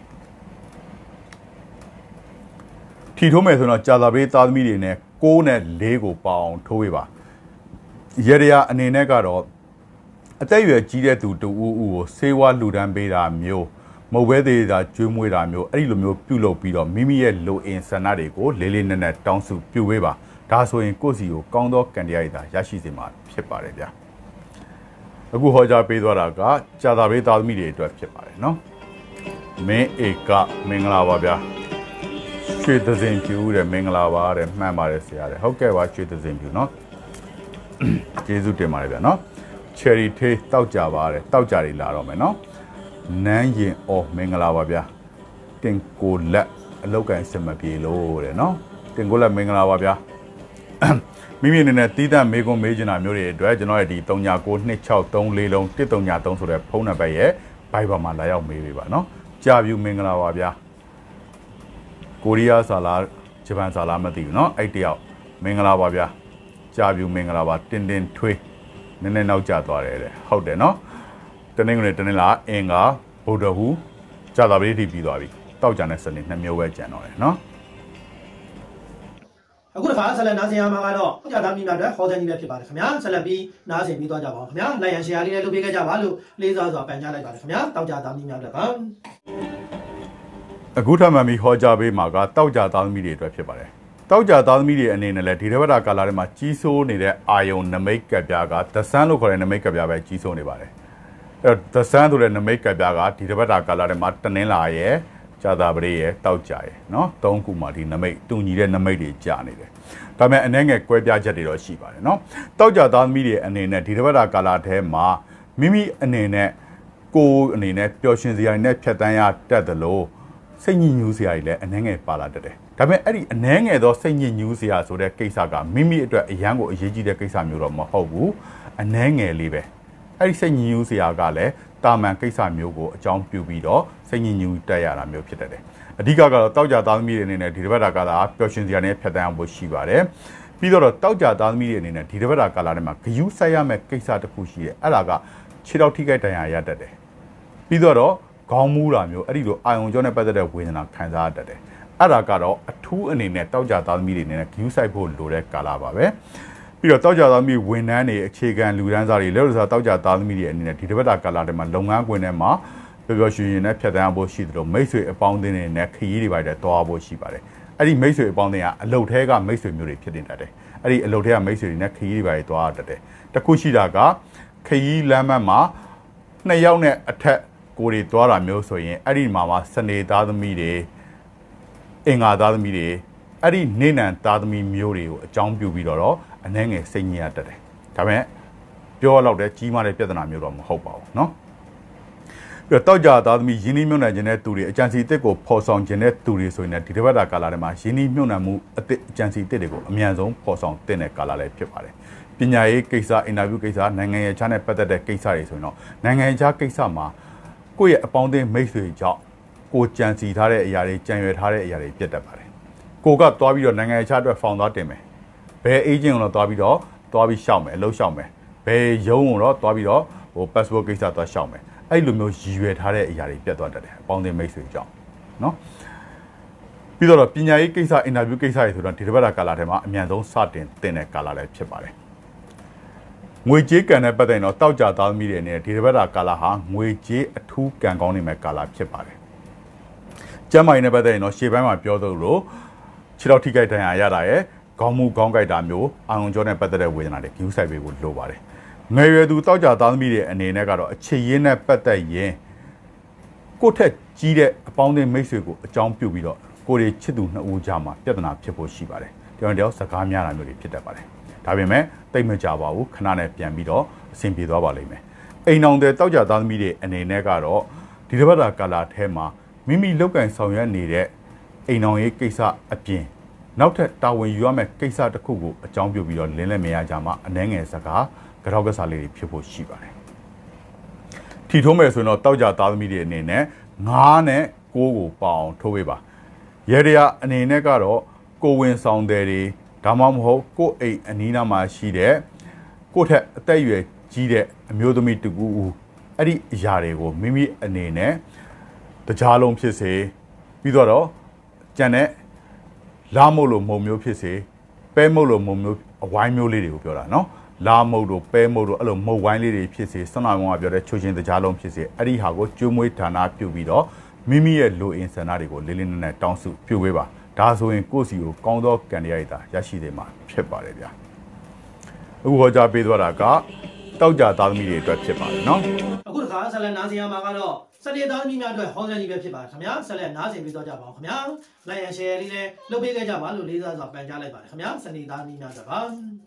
S2: ထီထိုးမယ်ဆိုတော့ကြာသာပေးသားသမီးတွေနဲ့ကိုးနဲ့လေးကိုပေါအောင်ထိုးပေးပါရေရအနေနဲ့ကတော့အသက်အရွယ်ကြီးတဲ့သူတူဦးဦးကိုဆေးဝါးလှူဒန်းပေးတာမျိုးမုတ်ဘဲသေးတာကျွေးမွေးတာမျိုးအဲ့ဒီလိုမျိုးပြုလုပ်ပြီးတော့မိမိရဲ့လိုအင်ဆန္ဒတွေကိုလေးလေးနက်နက်တောင်းစုပြုဝေးပါဒါဆိုရင်ကိုယ့်စီကိုကောင်းသောကံတရားတွေရရှိစေမှာဖြစ်ပါတယ်ဗျာအခုဟောကြားပေးသွားတာကကြာသာပေးသားသမီးတွေအတွက်ဖြစ်ပါတယ်နော်မင်းဧကမင်္ဂလာပါဗျာရွှေသစင်ပြူတဲ့မင်္ဂလာပါတဲ့မှန်ပါတယ်ဆရာတဲ့ဟုတ်ကဲ့ပါရွှေသစင်ပြူနော်ကျေးဇူးတင်ပါတယ်ဗျာနော်ချယ်ရီထေးတောက်ကြပါတဲ့တောက်ကြတွေလာတော့မယ်နော်နန်းရင်အော်မင်္ဂလာပါဗျာတင်ကိုလက်အလောက်ကန်စမပြေလို့တဲ့နော်တင်ကိုလက်မင်္ဂလာပါဗျာမိမိအနေနဲ့တီးတန့်မေကွန်မေးချင်တာမျိုးတွေအတွက်ကျွန်တော်ရဲ့ဒီ၃ည၉ ၂၆ ၃ ၄လုံး၁၃ည၃ဆိုတဲ့ဖုန်းနံပါတ်ရဲ့ Viber မှာလာရောက်မေးပေးပါနော်ကြာပြူမင်္ဂလာပါဗျာကိုရီးယားဆာလာဂျပန်ဆာလာမသိဘူးเนาะအဲ့တယောက်မင်္ဂလာပါဗျာကြာပြူမင်္ဂလာပါတင်တင်ထွေးနည်းနည်းနောက်ကျသွားတယ်တဲ့ဟုတ်တယ်เนาะတနင်္ဂနွေတနင်္လာအင်္ဂါဗုဒ္ဓဟူးကြာသာပတိထိပြီးသွားပြီတောက်ကြတဲ့စနေနှစ်မျိုးပဲကျန်တော့တယ်เนาะ
S1: အခုတစ်ခါဆက်လက်နားဆင်ရမှာကတော့ကြာသားမိများအတွက်ဟောတဲ့နည်းပဲဖြစ်ပါတယ်ခင်ဗျာဆက်လက်ပြီးနားဆင်ပြီးသွားကြပါဦးခင်ဗျာလိုက်ရန် share လေးလည်းလုပ်ပေးခဲ့ကြပါလို့လေးစားစွာပန်ကြားလိုက်ပါတယ်ခင်ဗျာတောက်ကြသားမိများအတွက်ပါ
S2: အခုထပ်မှန်ပြီးဟောကြားပေးမှာကတောက်ကြသားသမီးတွေအတွက်ဖြစ်ပါတယ်တောက်ကြသားသမီးတွေအနေနဲ့လည်းဒီတပတ်တာကာလထဲမှာကြီးစိုးနေတဲ့အာယုံနမိတ်ကပ်ပြားကသဆန်းလို့ခေါ်တဲ့နမိတ်ကပ်ပြားပဲကြီးစိုးနေပါတယ်အဲ့တော့သဆန်းဆိုတဲ့နမိတ်ကပ်ပြားကဒီတပတ်တာကာလထဲမှာတနင်္လာရဲ့ကြာသာပတိရဲ့တောက်ကြရဲ့เนาะသုံးခုမှာဒီနမိတ်တူညီတဲ့နမိတ်တွေကြာနေတယ်ဒါပေမဲ့အနေငယ်ကွဲပြားချက်တွေတော့ရှိပါတယ်เนาะတောက်ကြသားသမီးတွေအနေနဲ့ဒီတပတ်တာကာလထဲမှာမိမိအနေနဲ့ကိုယ်အနေနဲ့ပျော်ရွှင်စရာတွေနဲ့ဖြတ်တန်းရတတ်တယ်လို့စိတ်ညစ်ညူးစရာတွေလည်းအနှဲငယ်ပါလာတတ်တယ်။ဒါပေမဲ့အဲ့ဒီအနှဲငယ်သောစိတ်ညစ်ညူးစရာဆိုတဲ့ကိစ္စကမိမိအတွက်အရန်ကိုအရေးကြီးတဲ့ကိစ္စမျိုးတော့မဟုတ်ဘူး။အနှဲငယ်လေးပဲ။အဲ့ဒီစိတ်ညစ်ညူးစရာကလည်းတာမန်ကိစ္စမျိုးကိုအကြောင်းပြုပြီးတော့စိတ်ညစ်ညူးတက်ရတာမျိုးဖြစ်တတ်တယ်။အဓိကကတော့တောက်ကြသားသမီးတွေအနေနဲ့ဒီတစ်ပတ်တာကာလပျော်ရွှင်စရာနဲ့ဖြတ်တန်းဖို့ရှိပါတယ်။ပြီးတော့တောက်ကြသားသမီးတွေအနေနဲ့ဒီတစ်ပတ်တာကာလထဲမှာဂယုစိုက်ရမယ့်ကိစ္စတစ်ခုရှိတယ်။အဲ့ဒါကခြေထောက်ထိခိုက်ဒဏ်ရာရတတ်တယ်။ပြီးတော့ခေါင်းမူးတာမျိုးအဲ့ဒီလိုအာယုံကြောနဲ့ပတ်သက်တဲ့ဝေဒနာခံစားရတတ်တယ်။အဲ့ဒါကတော့အထူးအနေနဲ့တောက်ကြသားသမီးတွေအနေနဲ့ဂရုစိုက်ဖို့လိုတဲ့ကာလပါပဲ။ပြီးတော့တောက်ကြသားသမီးဝန်ထမ်းတွေအခြေခံလူတန်းစားတွေလက်လို့စားတောက်ကြသားသမီးတွေအနေနဲ့ဒီတစ်ပတ်တာကာလထဲမှာလုပ်ငန်းခွင်ထဲမှာပျော်ပျော်ရွှင်ရွှင်နဲ့ဖြတ်သန်းဖို့ရှိတယ်လို့မိတ်ဆွေအပေါင်းအသင်းတွေနဲ့ခရီးတွေပါတဲ့တွားဖို့ရှိပါတယ်။အဲ့ဒီမိတ်ဆွေအပေါင်းအသင်းကအလုတ်ထဲကမိတ်ဆွေမျိုးတွေဖြစ်နေတတ်တယ်။အဲ့ဒီအလုတ်ထဲကမိတ်ဆွေတွေနဲ့ခရီးတွေပါတဲ့တွားတတ်တယ်။တခုရှိတာကခရီးလမ်းမမှာနှစ်ယောက်နဲ့အထက်ကိုတွေတွားတာမျိုးဆိုရင်အဲ့ဒီမှာမှာစနေသားသမီးတွေအင်္ဂါသားသမီးတွေအဲ့ဒီနေနံသားသမီးမျိုးတွေကိုအကြောင်းပြုပြီးတော့အနှဲငယ်စိတ်ညစ်ရတတ်တယ်။ဒါပေမဲ့ပြောရတော့တဲ့ကြီးမားတဲ့ပြဿနာမျိုးတော့မဟုတ်ပါဘူးเนาะ။ပြီးတော့တောက်ကြသားသမီးယင်းနှိမ့်မြုံနှံခြင်းတဲ့သူတွေအကြံစီအစ်စ်ကိုဖော်ဆောင်ခြင်းတဲ့သူတွေဆိုရင်ဒီတစ်ပတ်တာကာလထဲမှာယင်းနှိမ့်မြုံနှံမှုအစ်စ်အကြံစီအစ်စ်တွေကိုအမြန်ဆုံးဖော်ဆောင်တင်တဲ့ကာလလည်းဖြစ်ပါတယ်။ပညာရေးကိစ္စအင်တာဗျူးကိစ္စနိုင်ငံရေးခြားနဲ့ပတ်သက်တဲ့ကိစ္စတွေဆိုရင်တော့နိုင်ငံရေးခြားကိစ္စမှာကိုယ့်ရဲ့အပေါင်းအသင်းမိတ်ဆွေကြောင့်ကိုကြံစီထားတဲ့အရာတွေကြံရွယ်ထားတဲ့အရာတွေပြတ်တတ်ပါတယ်။ကိုကသွားပြီးတော့နိုင်ငံခြားအတွက်ဖောင်သွားတင်မယ်။ဘယ်အေဂျင့်ကိုတော့သွားပြီးတော့သွားပြီးရှောက်မယ်အလုပ်ရှောက်မယ်။ဘယ်ရုံးကိုတော့သွားပြီးတော့ဟို passport ကိစ္စသွားရှောက်မယ်။အဲ့လိုမျိုးရည်ရွယ်ထားတဲ့အရာတွေပြတ်သွားတတ်တယ်အပေါင်းအသင်းမိတ်ဆွေကြောင့်နော်။ပြီးတော့ပညာရေးကိစ္စအင်တာဗျူးကိစ္စတွေဆိုတော့ဒီတစ်ပတ်တာကာလထဲမှာအမြန်ဆုံးစတင်တင်တဲ့ကာလလည်းဖြစ်ပါတယ်။ငွေကြေးကန်တဲ့ပတ်သက်တော့တောက်ကြသားသမီးတွေနဲ့ဒီတစ်ပတ်တာကာလဟာငွေကြေးအထူးကံကောင်းနေမဲ့ကာလဖြစ်ပါတယ်။ကျမ်းမာရေးနဲ့ပတ်သက်ရင်တော့ရှေ့ပိုင်းမှာပြောသလိုခြေထောက်ထိခိုက်ဒဏ်ရာရတာရဲ့ခေါင်းမူခေါင်းကိုက်တာမျိုးအာရုံကြောနဲ့ပတ်သက်တဲ့ဝေဒနာတွေဂရုစိုက်ပေးဖို့လိုပါတယ်။ငယ်ရွယ်သူတောက်ကြသားသမီးတွေအနေနဲ့ကတော့အခြေရင်းနဲ့ပတ်သက်ရင်ကိုယ့်ထက်ကြီးတဲ့အပေါင်းအသင်းမိတ်ဆွေကိုအကြောင်းပြုပြီးတော့ကိုယ်တွေချစ်သူနှစ်ဦးကြားမှာပြဿနာဖြစ်ဖို့ရှိပါတယ်။တယောက်တယောက်စကားများတာမျိုးတွေဖြစ်တတ်ပါတယ်။ဒါပေမဲ့တိတ်မကြပါဘူးခဏနဲ့ပြန်ပြီးတော့အဆင်ပြေသွားပါလိမ့်မယ်အိမ်အောင်တဲ့တောက်ကြသားသမီးတွေအနေနဲ့ကတော့ဒီတစ်ပတ်တာကာလာထဲမှာမိမိလောက်ကင်ဆောင်ရွက်နေတဲ့အိမ်အောင်ရေးကိစ္စအပြင်နောက်ထပ်တာဝန်ယူရမယ့်ကိစ္စတစ်ခုကိုအကြောင်းပြုပြီးတော့လင်းလက်မရကြမှာအနှဲငယ်စကားကြောက်ကစားလေးတွေဖြစ်ဖို့ရှိပါတယ်ထီထိုးမယ်ဆိုရင်တော့တောက်ကြသားသမီးတွေအနေနဲ့ငါးနဲ့ကိုးကိုပေါအောင်ထိုးပေးပါရေရအနေနဲ့ကတော့ကိုဝင်ဆောင်တဲ့တွေဒါမှမဟုတ်ကိုအိမ်အနီးနားမှာရှိတဲ့ကိုထက်အသက်အရွယ်ကြီးတဲ့အမျိုးသမီးတကူဦးအဲ့ဒီအရာတွေကိုမိမိအနေနဲ့တကြားလုံးဖြစ်စေပြီးတော့ကြံတဲ့လာမို့လို့မုံမျိုးဖြစ်စေပဲမို့လို့မုံမျိုးအဝိုင်းမျိုးလေးတွေကိုပြောတာနော်လာမုတ်တို့ပဲမုတ်တို့အဲ့လိုမုတ်ဝိုင်းလေးတွေဖြစ်စေဆွမ်းနာကောင်ကပြောတဲ့ချိုချင်းတကြားလုံးဖြစ်စေအဲ့ဒီဟာကိုကျွေးမွေးဌာနပြုပြီးတော့မိမိရဲ့လိုအင်ဆန္ဒတွေကိုလေးလေးနက်နက်တောင်းစုပြုပေးပါဒါဆိုရင်ကိုယ့်စီကိုကောင်းသောကံတရားတွေရရှိနေမှာဖြစ်ပါတယ်ဗျာအခုဟောကြားပေးသွားတာကတောက်ကြသားသမီးတွေအတွက်ဖြစ်ပါတယ်နော်
S1: အခုတခါဆက်လက်နားဆင်ရမှာကတော့စနေသားသမီးများအတွက်ဟောကြားကြီးပဲဖြစ်ပါတယ်ခင်ဗျာဆက်လက်နားဆင်ပြီးတော့ကြပါအောင်ခင်ဗျာ like and share လေးလည်းလုပ်ပေးခဲ့ကြပါလို့လေးစားစွာပန်ကြားလိုက်ပါတယ်ခင်ဗျာစနေသားသမီးများအတွက်ပါ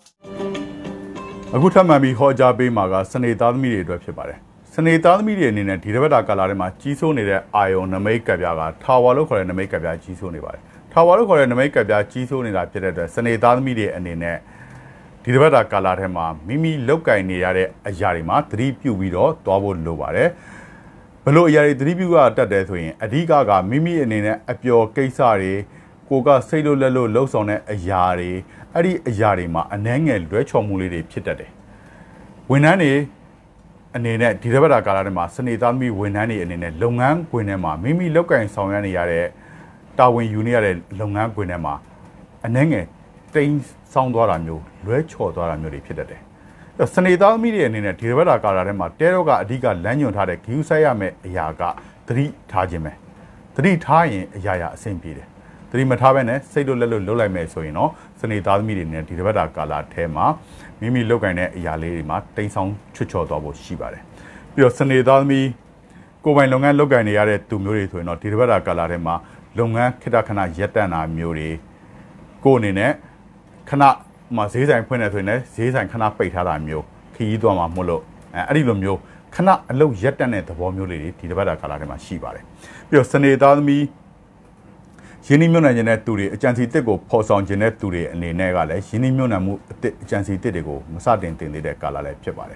S2: အခုထပ်မံပြီးဟောကြားပေးမှာကစနေသားသမီးတွေအတွက်ဖြစ်ပါတယ်စနေသားသမီးတွေအနေနဲ့ဒီတစ်ပတ်တာကာလာထဲမှာကြီးစိုးနေတဲ့အာယုံနမိတ်ကပ်ပြားကထာဝါလို့ခေါ်တဲ့နမိတ်ကပ်ပြားကြီးစိုးနေပါတယ်ထာဝါလို့ခေါ်တဲ့နမိတ်ကပ်ပြားကြီးစိုးနေတာဖြစ်တဲ့အတွက်စနေသားသမီးတွေအနေနဲ့ဒီတစ်ပတ်တာကာလာထဲမှာမိမိလောက်ကင်နေရတဲ့အရာတွေမှာသတိပြုပြီးတော့သွားဖို့လိုပါတယ်ဘလို့အရာတွေသတိပြုကတတ်တယ်ဆိုရင်အဓိကကမိမိအနေနဲ့အပျော်ကိစ္စတွေကိုကစိတ်လို့လက်လို့လှုပ်ဆောင်တဲ့အရာတွေအဲ့ဒီအရာတွေမှာအနှဲငယ်လွဲချော်မှုလေးတွေဖြစ်တတ်တယ်ဝန်ထမ်းတွေအနေနဲ့ဒီတစ်ပတ်တာကာလာထဲမှာစနေသားသမီးဝန်ထမ်းတွေအနေနဲ့လုပ်ငန်းခွင်ထဲမှာမိမိလောက်ကင်ဆောင်ရနေရတဲ့တာဝန်ယူနေရတဲ့လုပ်ငန်းခွင်ထဲမှာအနှဲငယ်တိမ်ဆောင်းသွားတာမျိုးလွဲချော်သွားတာမျိုးတွေဖြစ်တတ်တယ်။စနေသားသမီးတွေအနေနဲ့ဒီတစ်ပတ်တာကာလာထဲမှာတဲတော့ကအဓိကလမ်းညွှန်ထားတဲ့ဂီယူဆိုင်ရမယ့်အရာကသတိထားခြင်းပဲ။သတိထားရင်အရာရာအဆင်ပြေတယ်။သတိမထားဘဲနဲ့စိတ်လို့လက်လို့လှုပ်လိုက်မယ်ဆိုရင်တော့စနေသားသမီးတွေနဲ့ဒီတစ်ပတ်တာကာလာထဲမှာမိမိလောက်ကင်တဲ့အရာလေးတွေမှာတိမ်ဆောင်းချွတ်ချော်သွားဖို့ရှိပါတယ်။ပြီးတော့စနေသားသမီးကိုယ်ပိုင်လုပ်ငန်းလောက်ကင်နေရတဲ့သူမျိုးတွေဆိုရင်တော့ဒီတစ်ပတ်တာကာလာထဲမှာလုပ်ငန်းခိတ္တခဏရက်တန့်တာမျိုးတွေကိုယ်အနေနဲ့ခဏမှာဈေးဆိုင်ဖွင့်နေဆိုရင်လည်းဈေးဆိုင်ခဏပိတ်ထားတာမျိုးခရီးသွားမှာမဟုတ်လို့အဲအဲ့ဒီလိုမျိုးခဏအလုပ်ရက်တက်တဲ့သဘောမျိုးလေးတွေဒီတစ်ပတ်တာကာလထဲမှာရှိပါတယ်ပြီးတော့စနေသားသမီးရင်းနှီးမြှုပ်နှံခြင်းတဲ့သူတွေအကြံစီတစ်ကိုဖော်ဆောင်ခြင်းတဲ့သူတွေအနေနဲ့ကလည်းရင်းနှီးမြှုပ်နှံမှုအတစ်အကြံစီတစ်တွေကိုမစတင်တင်သေးတဲ့ကာလလည်းဖြစ်ပါတယ်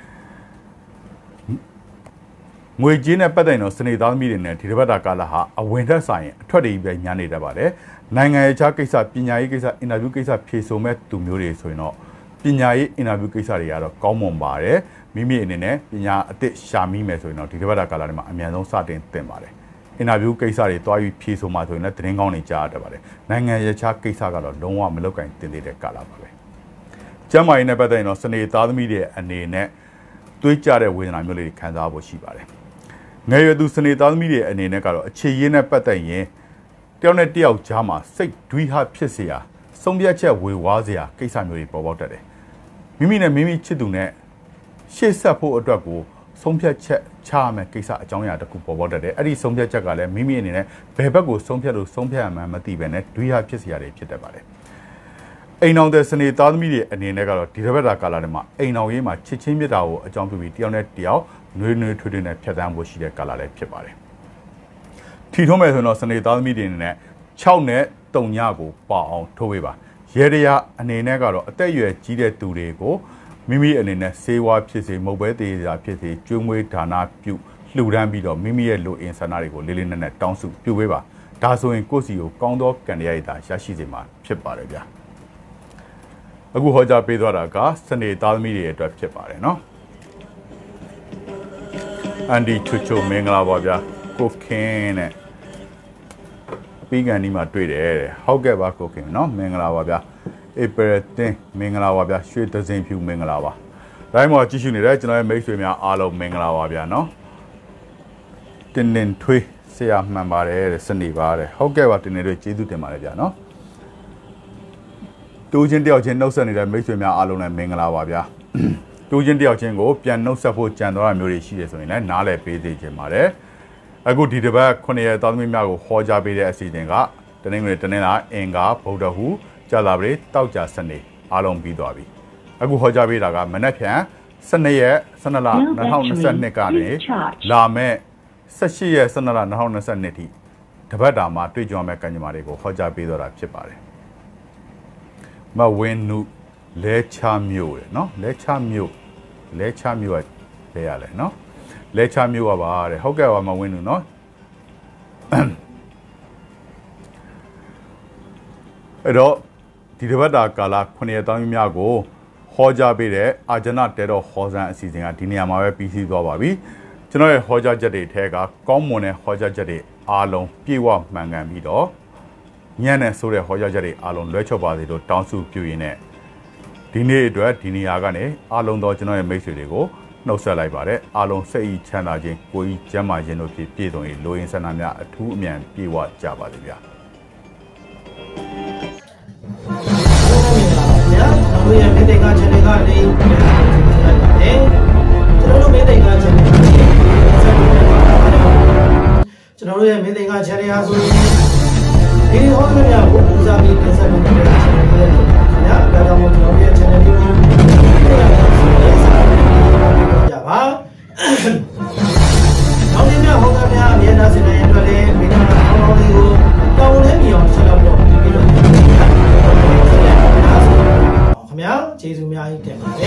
S2: ငွေကြေးနဲ့ပတ်သက်ရင်တော့စနေသားသမီးတွေနဲ့ဒီတစ်ပတ်တာကာလဟာအဝင်ထက်ဆိုင်အထွက်တွေပဲညာနေတတ်ပါတယ်နိုင်ငံရေးခြားကိစ္စပညာရေးကိစ္စအင်တာဗျူးကိစ္စဖြေဆိုမဲ့သူမျိုးတွေဆိုရင်တော့ပညာရေးအင်တာဗျူးကိစ္စတွေကတော့ကောင်းမွန်ပါတယ်မိမိအနေနဲ့ပညာအသစ်ရှာမိမယ်ဆိုရင်တော့ဒီတစ်ပတ်တာကာလထဲမှာအများဆုံးစတင်သင်ပါတယ်အင်တာဗျူးကိစ္စတွေတွားပြီးဖြေဆိုမှဆိုရင်လည်းသတင်းကောင်းတွေကြားရတတ်ပါတယ်နိုင်ငံရေးခြားကိစ္စကတော့လုံးဝမလောက်ကင်တင်သေးတဲ့ကာလပါပဲကျမ်းမာရေးနဲ့ပတ်သက်ရင်တော့စနေသားသမီးတွေအနေနဲ့တွေးကြတဲ့ဝေဒနာမျိုးလေးတွေခံစားဖို့ရှိပါတယ်ငယ်ရွယ်သူစနေသားသမီးတွေအနေနဲ့ကတော့အခြေရင်းနဲ့ပတ်သက်ရင်တယောက်နဲ့တယောက်ကြားမှာစိတ်ဒွိဟဖြစ်เสียဆုံးဖြတ်ချက်ဝေဝါးเสียကိစ္စမျိုးတွေပေါ်ပေါက်တတ်တယ်မိမိနဲ့မိမိချစ်သူနဲ့ရှေ့ဆက်ဖို့အတွက်ကိုဆုံးဖြတ်ချက်ချရမယ်ကိစ္စအကြောင်းအရာတစ်ခုပေါ်ပေါက်တတ်တယ်အဲ့ဒီဆုံးဖြတ်ချက်ကလည်းမိမိအနေနဲ့ဘယ်ဘက်ကိုဆုံးဖြတ်လို့ဆုံးဖြတ်ရမှန်းမသိဘဲနဲ့ဒွိဟဖြစ်เสียတွေဖြစ်တတ်ပါတယ်အိမ်အောင်တဲ့စနေသားသမီးတွေအနေနဲ့ကတော့ဒီတစ်ပတ်တာကာလထဲမှာအိမ်အောင်ရေးမှာချစ်ချင်းမြတ်တာကိုအကြောင်းပြုပြီးတယောက်နဲ့တယောက်နှွေးနှွေးထွေးထွေးနဲ့ဖြတ်သန်းဖို့ရှိတဲ့ကာလလည်းဖြစ်ပါတယ်ထီထုံးမယ်ဆိုတော့စနေသားသမီးတွေနဲ့၆နဲ့၃ညကိုပေါအောင်ထိုးပေးပါရေရရအနေနဲ့ကတော့အသက်အရွယ်ကြီးတဲ့သူတွေကိုမိမိအနေနဲ့စေဝါဖြစ်စေမုတ်ပဲသေးတာဖြစ်စေကျွေးမွေးဒါနပြုလှူဒန်းပြီးတော့မိမိရဲ့လိုအင်ဆန္ဒတွေကိုလေးလေးနက်နက်တောင်းစုပြုပေးပါဒါဆိုရင်ကိုယ့်စီကိုကောင်းသောကံတရားရည်သာရရှိစေမှာဖြစ်ပါတယ်ဗျာအခုဟောကြားပေးသွားတာကစနေသားသမီးတွေအတွက်ဖြစ်ပါတယ်နော်အန်ဒီချူချူမင်္ဂလာပါဗျာကိုခင်နဲ့ပြီးကန်ဒီမှာတွေ့တယ်တဲ့ဟုတ်ကဲ့ပါကိုခင်နော်မင်္ဂလာပါဗျာဧပြီတင်မင်္ဂလာပါဗျာရွှေသစင်ဖြူမင်္ဂလာပါတိုင်းမှာကြည့်ရှုနေတဲ့ကျွန်တော်ရဲ့မိတ်ဆွေများအားလုံးမင်္ဂလာပါဗျာနော်တင်းတင်းထွေးဆရာမှန်ပါတယ်တဲ့စနေပါတဲ့ဟုတ်ကဲ့ပါတင်းတင်းထွေးကျေးဇူးတင်ပါတယ်ဗျာနော်တူချင်းတယောက်ချင်းနှုတ်ဆက်နေတဲ့မိတ်ဆွေများအားလုံးလည်းမင်္ဂလာပါဗျာတူချင်းတယောက်ချင်းကိုပြန်နှုတ်ဆက်ဖို့ကြံသွားတာမျိုးတွေရှိတယ်ဆိုရင်လည်းနားလည်ပေးသေးခြင်းပါတယ်အခုဒီတစ်ပတ်ခုနှစ်ရက်သားသမီးများကိုဟောကြားပေးတဲ့အစီအစဉ်ကတနင်္ဂနွေတနင်္လာအင်္ဂါဗုဒ္ဓဟူကြာသပတေးတောက်ကြစနေအားလုံးပြီးသွားပြီအခုဟောကြားပေးတာကမနက်ဖြန်စနေရက်စနေလ၂၀၂၂ကနေလာမဲ့၁၈ရက်စနေလ၂၀၂၂ထိတပတ်တာမှာတွေ့ကြုံမဲ့ကံကြမ္မာတွေကိုဟောကြားပေးတော့တာဖြစ်ပါတယ်မဝင်းနုလဲချမျိုးရယ်နော်လဲချမျိုးလဲချမျိုးကလဲရလဲနော်လဲချမျိုးပါပါတဲ့ဟုတ်ကဲ့ပါမဝင်းနုနော်အဲ့တော့ဒီတပတ်တာကာလခုနှစ်ရက်သားများကိုဟောကြားပေးတဲ့အာဂျနတဲတော်ဟောစံအစီအစဉ်ကဒီနေရာမှာပဲပြီးစီးသွားပါပြီကျွန်တော်ရဲ့ဟောကြားချက်တွေထဲကကောင်းမွန်တဲ့ဟောကြားချက်တွေအားလုံးပြည့်ဝမှန်ကန်ပြီးတော့ညံ့တဲ့ဆိုတဲ့ဟောကြားချက်တွေအားလုံးလွဲချော့ပါစေလို့တောင်းစုပြုရင်းနဲ့ဒီနေ့အတွက်ဒီနေရာကနေအားလုံးသောကျွန်တော်ရဲ့မိတ်ဆွေတွေကိုနှုတ်ဆက်လိုက်ပါတယ်အားလုံးစိတ်ဤချမ်းသာခြင်းကိုယ်ဤကျန်းမာခြင်းတို့ဖြင့်ပြည့်စုံ၏လိုရင်းဆန္ဒများအထူးအမြန်ပြေဝကြပါစေဗျာ
S1: ကျွန်တော်တို့ရဲ့မိသိက channel ကနေပြန်လိုက်ပါတယ်ကျွန်တော်တို့မိသိက channel ကနေကျွန်တော်တို့ရဲ့မိသိက channel ဟာဆိုရင်ဒီဟောင်းများကိုပူဇော်ပြီးတင်ဆက်ပေးတဲ့ channel တွေဖြစ်ပါတယ်။ဒါကြောင့်မို့ကျွန်တော်တို့ရဲ့ channel ကိုကြပါနောက်နေ့များဟောင်းများအမြဲတမ်းစင်နိုင်ရတဲ့လည်းမိသားစုဟောင်းလေးကိုတောင်းလဲမြေအောင်ဆက်လုပ်တော့ပြီးတော့ခင်ဗျာကျေးဇူးများကြီးတင်ပါတယ်